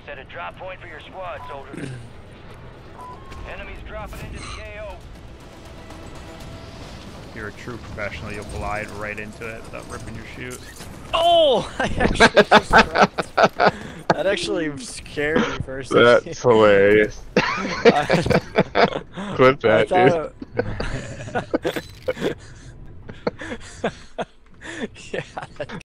Set a drop point for your squad, soldiers. Enemies dropping into the AO. If you're a true professional, you'll glide right into it without ripping your chute. Oh! I actually just dropped. That actually scared me for a second. That's hilarious. Clip that, dude. Yeah.